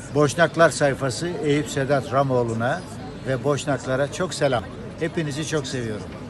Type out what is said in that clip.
Boşnaklar sayfası Eyüp Sedat Ramoğlu'na ve Boşnaklara çok selam. Hepinizi çok seviyorum.